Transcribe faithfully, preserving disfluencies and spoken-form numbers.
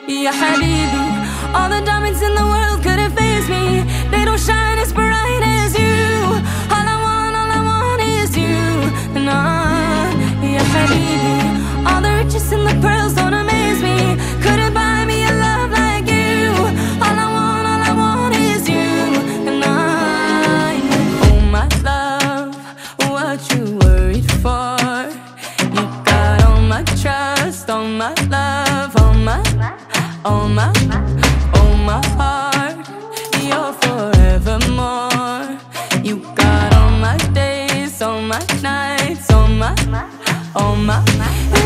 Ya Habibi, all the diamonds in the world couldn't faze me. They don't shine as bright as you. All I want, all I want is you. Nah, Ya Habibi, all the riches and the pearls don't amaze me. Couldn't buy me a love like you. All I want, all I want is you. Nah, oh my love, what you worried for? You got all my trust, all my love, all my, all my, all my heart. You're forevermore. You got all my days, all my nights, all my, all my.